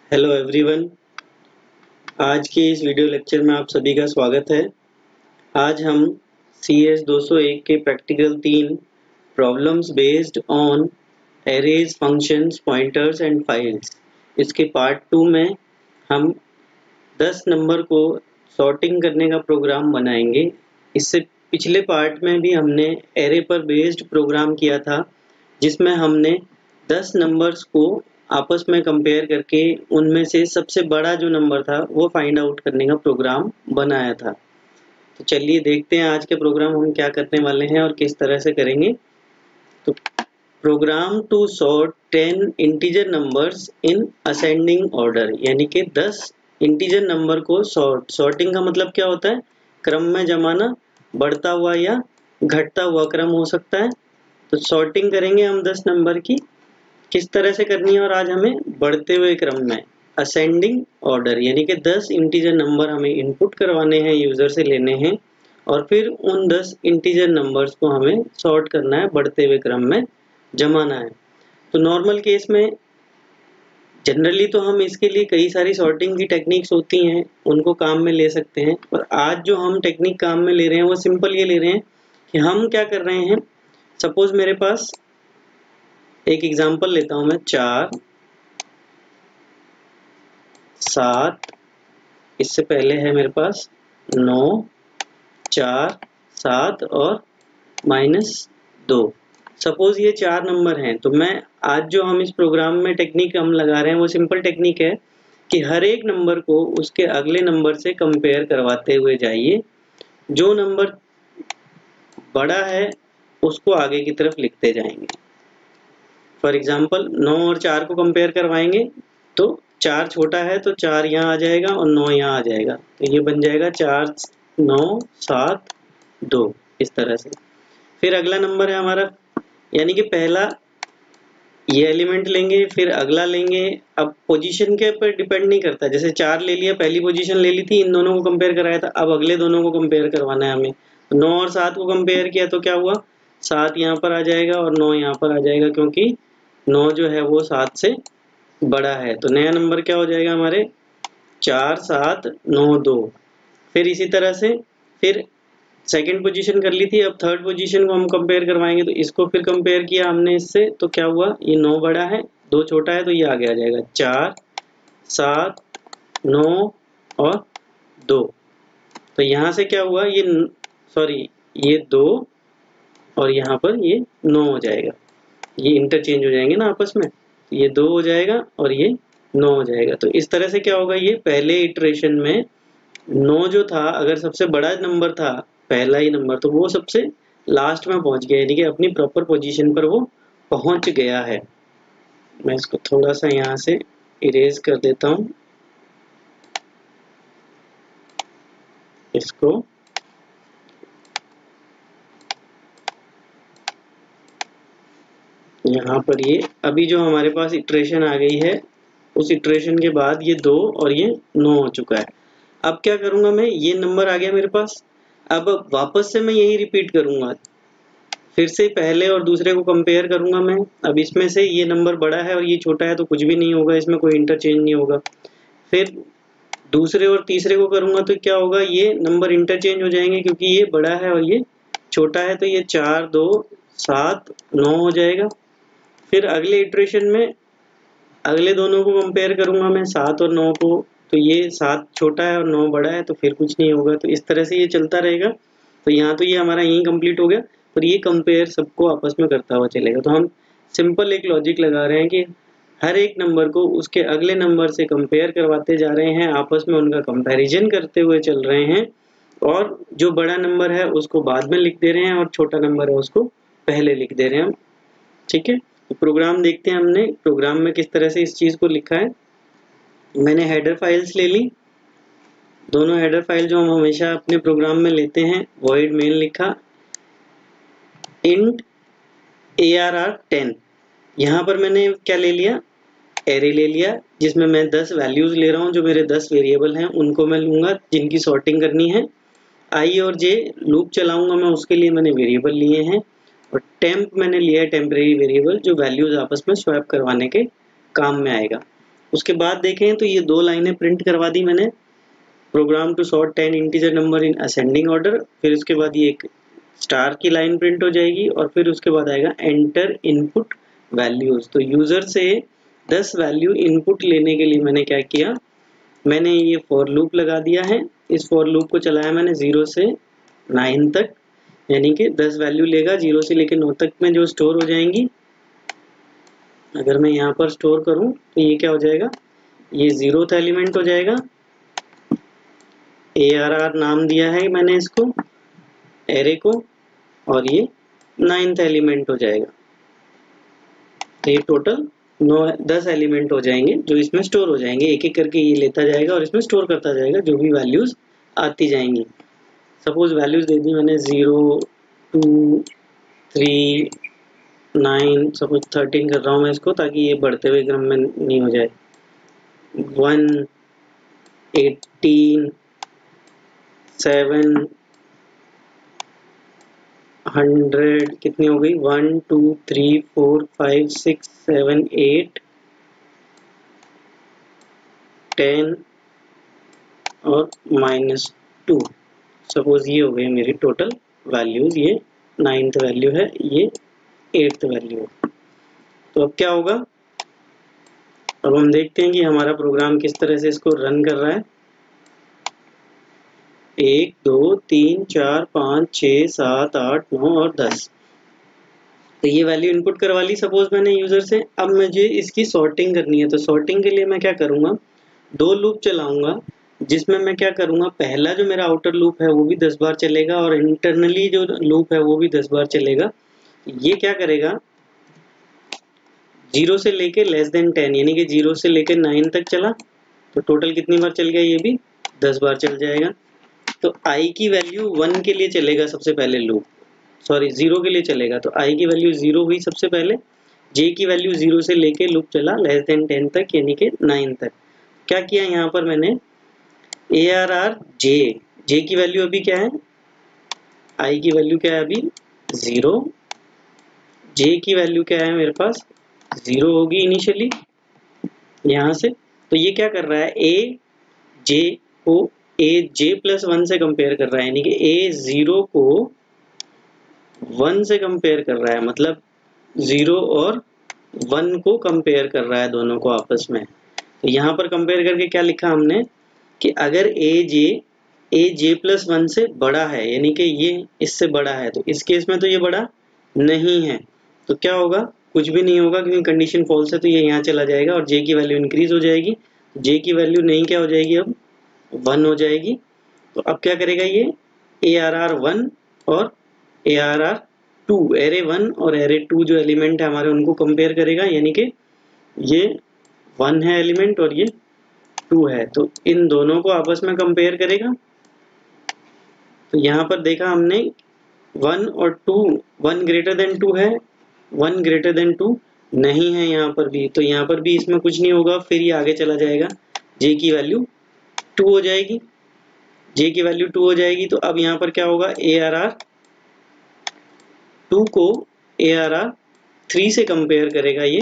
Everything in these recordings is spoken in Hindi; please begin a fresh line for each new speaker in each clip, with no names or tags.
Hello everyone. आज के इस वीडियो लेक्चर में आप सभी का स्वागत है। आज हम CS 201 के practical 3 problems based on arrays, functions, pointers and files, इसके पार्ट 2 में हम 10 नंबर को सॉर्टिंग करने का प्रोग्राम बनाएंगे। इससे पिछले पार्ट में भी हमने एरे पर बेस्ड प्रोग्राम किया था, जिसमें हमने 10 नंबर्स को आपस में कंपेयर करके उनमें से सबसे बड़ा जो नंबर था वो फाइंड आउट करने का प्रोग्राम बनाया था। तो चलिए देखते हैं आज के प्रोग्राम हम क्या करने वाले हैं और किस तरह से करेंगे। तो program to sort 10 integer numbers in ascending order, यानी कि 10 इंटीजर नंबर को सॉर्टिंग का मतलब क्या होता है? क्रम में जमाना, बढ़ता हुआ या घटता हुआ क्रम हो सकता है। तो सॉर्टिंग करेंगे हम 10 नंबर की, किस तरह से करनी है, और आज हमें बढ़ते हुए क्रम में असेंडिंग ऑर्डर, यानी कि 10 इंटीजर नंबर हमें इनपुट करवाने हैं, यूजर से लेने हैं, और फिर उन 10 इंटीजर नंबर्स को हमें सॉर्ट करना है, बढ़ते हुए क्रम में जमाना है। तो नॉर्मल केस में जनरली तो हम इसके लिए कई सारी सॉर्टिंग की टेक्निक्स होती हैं, उनको काम में ले सकते हैं, पर आज जो हम टेक्निक काम में ले रहे हैं वो सिंपल ये ले रहे हैं कि हम क्या कर रहे हैं। सपोज मेरे पास एक एग्जांपल लेता हूं मैं, 4, 7, इससे पहले है मेरे पास 9, 4, 7 और -2। सपोज ये 4 नंबर हैं, तो मैं आज जो हम इस प्रोग्राम में टेक्निक हम लगा रहे हैं वो सिंपल टेक्निक है कि हर एक नंबर को उसके अगले नंबर से कंपेयर करवाते हुए जाइए। जो नंबर बड़ा है उसको आगे की तरफ लिखते जाएंगे। फॉर एग्जाम्पल 9 और 4 को कंपेयर करवाएंगे, तो 4 छोटा है तो 4 यहाँ आ जाएगा और 9 यहाँ आ जाएगा, तो ये बन जाएगा 4, 9, 7, 2, इस तरह से। फिर अगला नंबर है हमारा, यानी कि पहला ये एलिमेंट लेंगे, फिर अगला लेंगे। अब पोजीशन के ऊपर डिपेंड नहीं करता, जैसे 4 ले लिया, पहली पोजीशन ले ली थी, इन दोनों को कंपेयर कराया था, अब अगले दोनों को कंपेयर करवाना है हमें। 9 और 7 को कंपेयर किया तो क्या हुआ, 7 यहाँ पर आ जाएगा और 9 यहाँ पर आ जाएगा, क्योंकि 9 जो है वो 7 से बड़ा है। तो नया नंबर क्या हो जाएगा हमारे, 4, 7, 9, 2। फिर इसी तरह से फिर सेकंड पोजीशन कर ली थी, अब थर्ड पोजीशन को हम कंपेयर करवाएंगे, तो इसको फिर कंपेयर किया हमने इससे, तो क्या हुआ, ये 9 बड़ा है, 2 छोटा है, तो ये आगे आ जाएगा 4, 7, 9 और 2। तो यहाँ से क्या हुआ, ये सॉरी ये 2 और यहाँ पर ये 9 हो जाएगा, ये इंटरचेंज हो जाएंगे ना आपस में, ये 2 हो जाएगा और ये 9 हो जाएगा। तो इस तरह से क्या होगा, ये पहले इटरेशन में 9 जो था, अगर सबसे बड़ा नंबर था पहला ही नंबर, तो वो सबसे लास्ट में पहुंच गया, यानी कि अपनी प्रॉपर पोजीशन पर वो पहुंच गया है। मैं इसको थोड़ा सा यहाँ से इरेज कर देता हूं, इसको यहाँ पर ये अभी जो हमारे पास इटरेशन आ गई है, उस इटरेशन के बाद ये 2 और ये 9 हो चुका है। अब क्या करूंगा मैं, ये नंबर आ गया मेरे पास, अब वापस से मैं यही रिपीट करूंगा, फिर से पहले और दूसरे को कंपेयर करूंगा मैं। अब इसमें से ये नंबर बड़ा है और ये छोटा है, तो कुछ भी नहीं होगा, इसमें कोई इंटरचेंज नहीं होगा। फिर दूसरे और तीसरे को करूंगा तो क्या होगा, ये नंबर इंटरचेंज हो जाएंगे, क्योंकि ये बड़ा है और ये छोटा है, तो ये 4, 2, 7, 9 हो जाएगा। फिर अगले इटरेशन में अगले दोनों को कंपेयर करूंगा मैं, 7 और 9 को, तो ये 7 छोटा है और 9 बड़ा है, तो फिर कुछ नहीं होगा। तो इस तरह से ये चलता रहेगा। तो यहाँ तो ये हमारा यही कंप्लीट हो गया, पर ये कंपेयर सबको आपस में करता हुआ चलेगा। तो हम सिंपल एक लॉजिक लगा रहे हैं कि हर एक नंबर को उसके अगले नंबर से कंपेयर करवाते जा रहे हैं, आपस में उनका कंपैरिजन करते हुए चल रहे हैं, और जो बड़ा नंबर है उसको बाद में लिख दे रहे हैं और छोटा नंबर है उसको पहले लिख दे रहे हैं हम। ठीक है, तो प्रोग्राम देखते हैं हमने प्रोग्राम में किस तरह से इस चीज को लिखा है। मैंने हेडर फाइल्स ले ली, दोनों हेडर फाइल जो हम हमेशा अपने प्रोग्राम में लेते हैं, void main लिखा, int arr10। यहाँ पर मैंने क्या ले लिया, एरे ले लिया, जिसमें मैं 10 वैल्यूज ले रहा हूँ, जो मेरे 10 वेरिएबल हैं उनको मैं लूंगा, जिनकी सॉर्टिंग करनी है। i और j लूप चलाऊंगा मैं, उसके लिए मैंने वेरिएबल लिए हैं, और टेम्प मैंने लिया है, टेम्परेरी वेरिएबल, जो वैल्यूज आपस में स्वैप करवाने के काम में आएगा। उसके बाद देखें तो ये 2 लाइनें प्रिंट करवा दी मैंने, program to sort 10 integer number in ascending order. फिर उसके बाद ये एक स्टार की लाइन प्रिंट हो जाएगी और फिर उसके बाद आएगा एंटर इनपुट वैल्यूज। तो यूजर से 10 वैल्यू इनपुट लेने के लिए मैंने क्या किया, मैंने ये फॉर लूप लगा दिया है। इस फॉर लूप को चलाया मैंने 0 से 9 तक, यानी कि 10 वैल्यू लेगा 0 से लेकर 9 तक में जो स्टोर हो जाएंगी। अगर मैं यहाँ पर स्टोर करूँ तो ये क्या हो जाएगा, ये 0th एलिमेंट हो जाएगा। ARR नाम दिया है मैंने इसको एरे को, और ये 9th एलिमेंट हो जाएगा। तो ये टोटल 10 एलिमेंट हो जाएंगे जो इसमें स्टोर हो जाएंगे। एक एक करके ये लेता जाएगा और इसमें स्टोर करता जाएगा जो भी वैल्यूज आती जाएंगी। सपोज वैल्यूज दे दी मैंने 0, 2, 3, 9, सपोज 13 कर रहा हूँ मैं इसको, ताकि ये बढ़ते हुए क्रम में नहीं हो जाए। 1, 18, 7, 100 कितनी हो गई, 1, 2, 3, 4, 5, 6, 7, 8, 10 और -2। सपोज ये हो गई मेरी टोटल वैल्यूज। ये 9th वैल्यू है, ये 8th वैल्यू है। तो अब क्या होगा, अब हम देखते हैं कि हमारा प्रोग्राम किस तरह से इसको रन कर रहा है। 1, 2, 3, 4, 5, 6, 7, 8, 9 और 10। तो ये वैल्यू इनपुट करवा ली सपोज मैंने यूजर से। अब मुझे इसकी सॉर्टिंग करनी है, तो सॉर्टिंग के लिए मैं क्या करूंगा, 2 लूप चलाऊंगा, जिसमें मैं क्या करूंगा, पहला जो मेरा आउटर लूप है वो भी 10 बार चलेगा और इंटरनली जो लूप है वो भी 10 बार चलेगा। ये क्या करेगा, 0 से लेके <10, यानी कि 0 से लेके 9 तक चला, तो टोटल कितनी बार चल गया, ये भी 10 बार चल जाएगा। तो i की वैल्यू 1 के लिए चलेगा सबसे पहले लूप, सॉरी 0 के लिए चलेगा, तो i की वैल्यू 0 हुई सबसे पहले। j की वैल्यू 0 से लेके लूप चला <10 तक, यानी कि 9 तक। क्या किया यहाँ पर मैंने, ARR j की वैल्यू अभी क्या है, i की वैल्यू क्या है अभी 0, j की वैल्यू क्या है मेरे पास 0 होगी इनिशियली यहाँ से। तो ये क्या कर रहा है, j को j+1 से कंपेयर कर रहा है, यानी कि 0 को 1 से कंपेयर कर रहा है, मतलब 0 और 1 को कंपेयर कर रहा है दोनों को आपस में। तो यहाँ पर कंपेयर करके क्या लिखा हमने कि अगर j+1 से बड़ा है, यानी कि ये इससे बड़ा है, तो इस केस में तो ये बड़ा नहीं है, तो क्या होगा, कुछ भी नहीं होगा क्योंकि कंडीशन फॉल्स है, तो ये यहाँ चला जाएगा और j की वैल्यू इंक्रीज हो जाएगी। j की वैल्यू नहीं क्या हो जाएगी, अब 1 हो जाएगी। तो अब क्या करेगा ये, ARR1 और ARR2, एरे 1 और एरे 2 जो एलिमेंट है हमारे उनको कंपेयर करेगा, यानी कि ये 1 है एलिमेंट और ये 2 है, तो इन दोनों को आपस में कंपेयर करेगा। तो यहाँ पर देखा हमने 1 और 2, 1 ग्रेटर देन 2 है, 1 ग्रेटर देन 2 नहीं है यहाँ पर भी, तो यहाँ पर भी इसमें कुछ नहीं होगा। फिर ये आगे चला जाएगा, j की वैल्यू 2 हो जाएगी, j की वैल्यू 2 हो जाएगी। तो अब यहाँ पर क्या होगा, ARR2 को ARR3 से कंपेयर करेगा, ये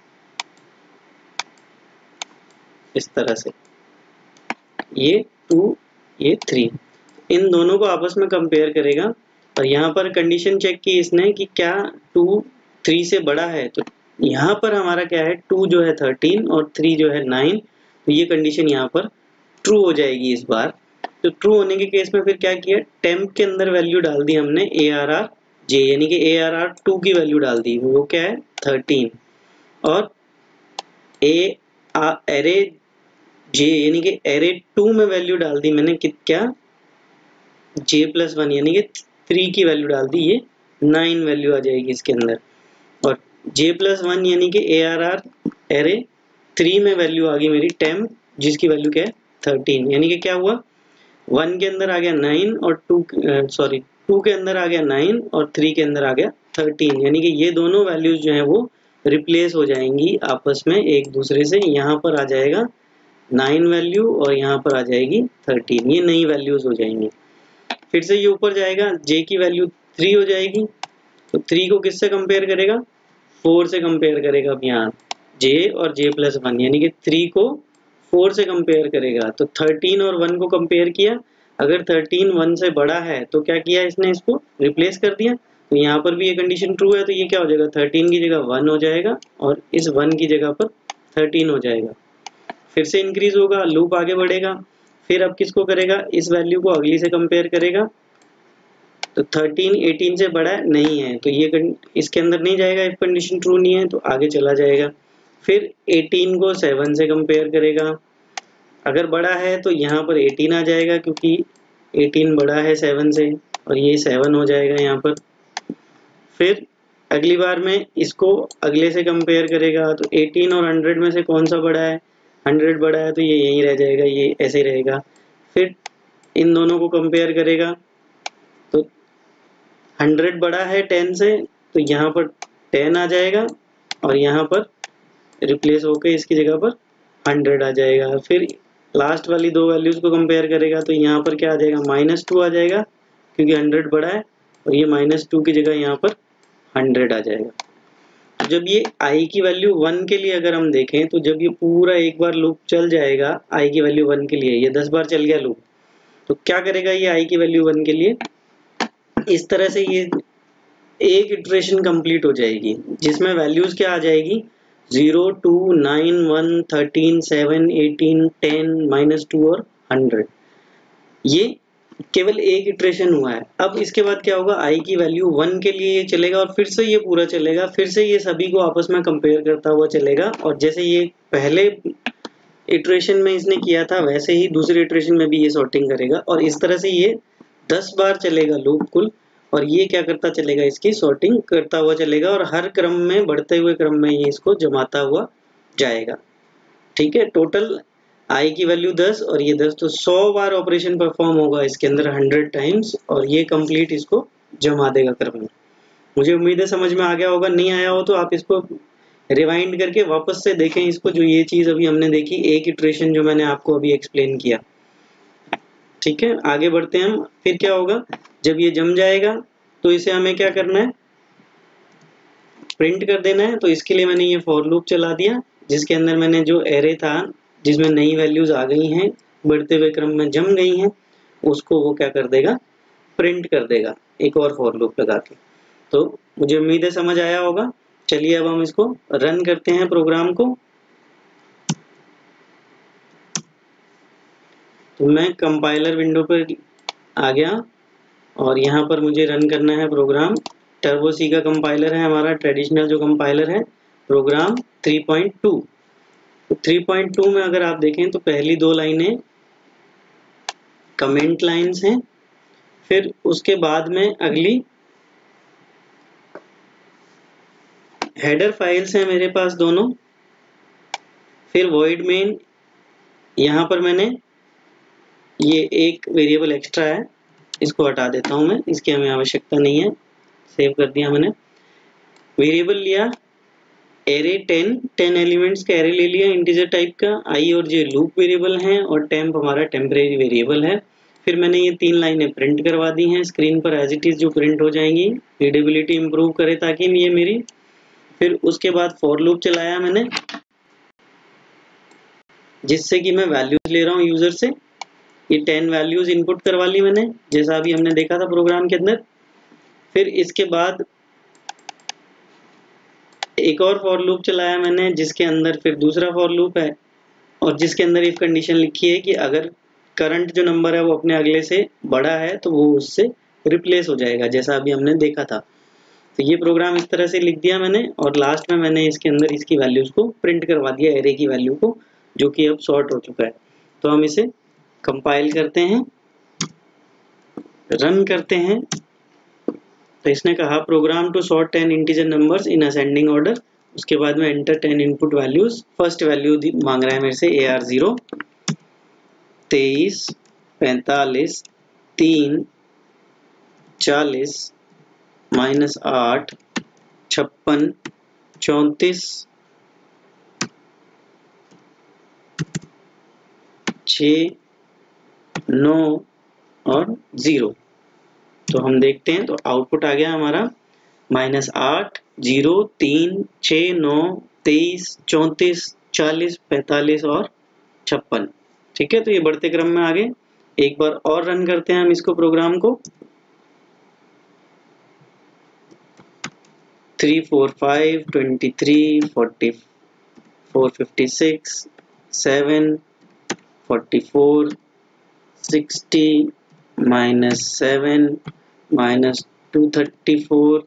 इस तरह से, ये 2 ये 3, इन दोनों को आपस में कंपेयर करेगा। और यहाँ पर कंडीशन चेक की इसने कि क्या 2 3 से बड़ा है, तो यहाँ पर हमारा क्या है, 2 जो है 13 और 3 जो है 9, तो ये कंडीशन यहाँ पर ट्रू हो जाएगी इस बार। तो ट्रू होने के केस में फिर क्या किया, टेम्प के अंदर वैल्यू डाल दी हमने ARR j, यानी कि ARR2 की वैल्यू डाल दी, वो क्या है 13, और एरे j यानी कि एरे 2 में वैल्यू डाल दी मैंने क्या, j+1 यानी कि 3 की वैल्यू डाल दी, ये 9 वैल्यू आ जाएगी इसके अंदर। और j+1 यानी कि ARR एरे 3 में वैल्यू आ गई मेरी टेम्प, जिसकी वैल्यू क्या है 13, यानी कि क्या हुआ, 1 के अंदर आ गया 9 और 2 के अंदर आ गया 9 और 3 के अंदर आ गया 13, यानी कि ये दोनों वैल्यूज जो हैं वो रिप्लेस हो जाएंगी आपस में एक दूसरे से। यहाँ पर आ जाएगा 9 वैल्यू और यहाँ पर आ जाएगी 13, ये नई वैल्यूज हो जाएंगी। फिर से ये ऊपर जाएगा, j की वैल्यू 3 हो जाएगी, तो 3 को किससे कंपेयर करेगा, 4 से कंपेयर करेगा। अब यहाँ j और j+1 यानी कि 3 को 4 से कंपेयर करेगा। तो 13 और 1 को कंपेयर किया, अगर 13 1 से बड़ा है तो क्या किया इसने, इसको रिप्लेस कर दिया। तो यहाँ पर भी ये कंडीशन ट्रू है, तो ये क्या हो जाएगा, 13 की जगह 1 हो जाएगा और इस 1 की जगह पर 13 हो जाएगा। फिर से इंक्रीज होगा, लूप आगे बढ़ेगा। फिर अब किसको करेगा, इस वैल्यू को अगली से कंपेयर करेगा। तो 13 18 से बड़ा नहीं है, तो ये इसके अंदर नहीं जाएगा, इफ कंडीशन ट्रू नहीं है तो आगे चला जाएगा। फिर 18 को 7 से कंपेयर करेगा, अगर बड़ा है तो यहाँ पर 18 आ जाएगा क्योंकि 18 बड़ा है 7 से, और ये 7 हो जाएगा यहाँ पर। फिर अगली बार में इसको अगले से कंपेयर करेगा, तो 18 और 100 में से कौन सा बड़ा है, 100 बड़ा है, तो ये यहीं रह जाएगा, ये ऐसे रहेगा। फिर इन दोनों को कंपेयर करेगा, तो 100 बड़ा है 10 से, तो यहाँ पर 10 आ जाएगा और यहाँ पर रिप्लेस होकर इसकी जगह पर 100 आ जाएगा। फिर लास्ट वाली दो वैल्यूज को कंपेयर करेगा, तो यहाँ पर क्या आ जाएगा, -2 आ जाएगा क्योंकि 100 बड़ा है, और ये -2 की जगह यहाँ पर 100 आ जाएगा। जब ये i की वैल्यू 1 के लिए अगर हम देखें, तो जब ये पूरा एक बार लूप चल जाएगा i की वैल्यू 1 के लिए, ये 10 बार चल गया लूप, तो क्या करेगा ये i की वैल्यू 1 के लिए, इस तरह से ये एक इटरेशन कंप्लीट हो जाएगी जिसमें वैल्यूज क्या आ जाएगी, 0 2 9 1 13 7 18 10 -2 और 100। ये केवल एक इटरेशन हुआ है। अब इसके बाद क्या होगा, i की वैल्यू 1 के लिए ये चलेगा और फिर से ये पूरा चलेगा, फिर से ये सभी को आपस में कंपेयर करता हुआ चलेगा, और जैसे ये पहले इटरेशन में इसने किया था वैसे ही दूसरे इटरेशन में भी ये सॉर्टिंग करेगा, और इस तरह से ये 10 बार चलेगा लूप कुल, और ये क्या करता चलेगा, इसकी सॉर्टिंग करता हुआ चलेगा, और हर क्रम में, बढ़ते हुए क्रम में ये इसको जमाता हुआ जाएगा। ठीक है, टोटल i की वैल्यू 10 और ये 10, तो 100 बार ऑपरेशन परफॉर्म होगा इसके अंदर 100 टाइम्स, और ये कंप्लीट इसको जमा देगा क्रम में। मुझे उम्मीद है समझ में आ गया होगा, नहीं आया हो तो आप इसको रिवाइंड करके वापस से देखें इसको, जो ये चीज अभी हमने देखी, एक इटरेशन जो मैंने आपको अभी एक्सप्लेन किया। ठीक है, आगे बढ़ते हैं हम। फिर क्या होगा, जब ये जम जाएगा तो इसे हमें क्या करना है, प्रिंट कर देना है। तो इसके लिए मैंने ये फॉर लूप चला दिया, जिसके अंदर मैंने जो एरे था जिसमें नई वैल्यूज आ गई हैं, बढ़ते हुए क्रम में जम गई हैं, उसको वो क्या कर देगा, प्रिंट कर देगा एक और फॉर लूप लगा के। तो मुझे उम्मीद है समझ आया होगा। चलिए अब हम इसको रन करते हैं प्रोग्राम को। तो मैं कंपाइलर विंडो पर आ गया और यहाँ पर मुझे रन करना है प्रोग्राम। टर्बो सी का कंपाइलर है हमारा, ट्रेडिशनल जो कंपाइलर है, प्रोग्राम 3.2। 3.2 में अगर आप देखें तो पहली दो लाइनें कमेंट लाइंस हैं, फिर उसके बाद में अगली हेडर फाइल्स हैं मेरे पास दोनों, फिर वॉइड मेन। यहाँ पर मैंने ये एक वेरिएबल एक्स्ट्रा है, इसको हटा देता हूं मैं, इसकी हमें आवश्यकता नहीं है, सेव कर दिया मैंने। वेरिएबल लिया एरे 10 एलिमेंट्स का एरे ले लिया इंटीजर टाइप का, i और j लूप वेरिएबल हैं और टेम्प हमारा टेम्परेरी वेरिएबल है। फिर मैंने ये 3 लाइनें प्रिंट करवा दी हैं स्क्रीन पर एज इट इज, जो प्रिंट हो जाएंगी, रीडेबिलिटी इंप्रूव करे ताकि ये मेरी। फिर उसके बाद फॉर लूप चलाया मैंने, जिससे कि मैं वैल्यूज ले रहा हूँ यूजर से। ये 10 वैल्यूज इनपुट करवा ली मैंने, जैसा अभी हमने देखा था प्रोग्राम के अंदर। फिर इसके बाद एक और फॉर लूप चलाया मैंने, जिसके अंदर फिर दूसरा फॉर लूप है, और जिसके अंदर इफ कंडीशन लिखी है कि अगर करंट जो नंबर है वो अपने अगले से बड़ा है तो वो उससे रिप्लेस हो जाएगा, जैसा अभी हमने देखा था। तो ये प्रोग्राम इस तरह से लिख दिया मैंने, और लास्ट में मैंने इसके अंदर इसकी वैल्यूज को प्रिंट करवा दिया, एरे की वैल्यू को, जो कि अब सॉर्ट हो चुका है। तो हम इसे कंपाइल करते हैं, रन करते हैं। तो इसने कहा program to sort 10 integer numbers in ascending order. उसके बाद में enter 10 input values. First value मांग रहा है मेरे से AR0, 23 45 3 40 -8 56 34 6 9 और 0। तो हम देखते हैं, तो आउटपुट आ गया हमारा -8 0 3 6 9 23, 34, 40, 45 और 56। ठीक है, तो ये बढ़ते क्रम में आगे। एक बार और रन करते हैं हम इसको, प्रोग्राम को। 3, 4, 5, 23, 44, 56, 7, 44, 60, -7, -234,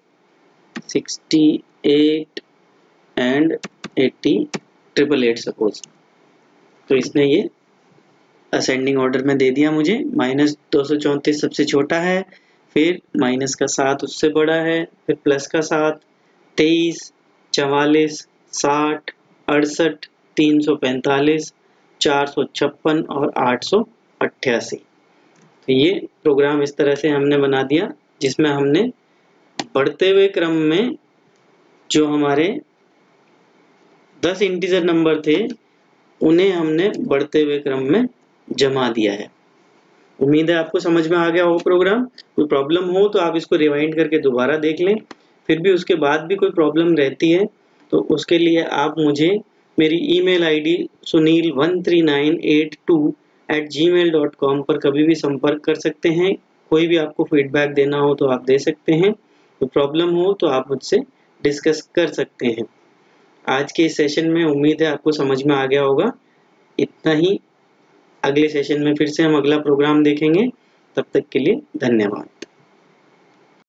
68 एंड 80, 888 सपोज। तो इसने ये असेंडिंग ऑर्डर में दे दिया मुझे। -234 सबसे छोटा है, फिर माइनस का 7 उससे बड़ा है, फिर प्लस का 7, 23, 44, 60, 68, 345, 456 और 888। तो ये प्रोग्राम इस तरह से हमने बना दिया, जिसमें हमने बढ़ते हुए क्रम में जो हमारे 10 इंटीजर नंबर थे उन्हें हमने बढ़ते हुए क्रम में जमा दिया है। उम्मीद है आपको समझ में आ गया हो प्रोग्राम। कोई प्रॉब्लम हो तो आप इसको रिवाइंड करके दोबारा देख लें। फिर भी उसके बाद भी कोई प्रॉब्लम रहती है तो उसके लिए आप मुझे मेरी ईमेल आईडी sunil13982@gmail.com पर कभी भी संपर्क कर सकते हैं। कोई भी आपको फीडबैक देना हो तो आप दे सकते हैं, कोई प्रॉब्लम हो तो आप मुझसे डिस्कस कर सकते हैं। आज के इस सेशन में उम्मीद है आपको समझ में आ गया होगा। इतना ही। अगले सेशन में फिर से हम अगला प्रोग्राम देखेंगे। तब तक के लिए धन्यवाद।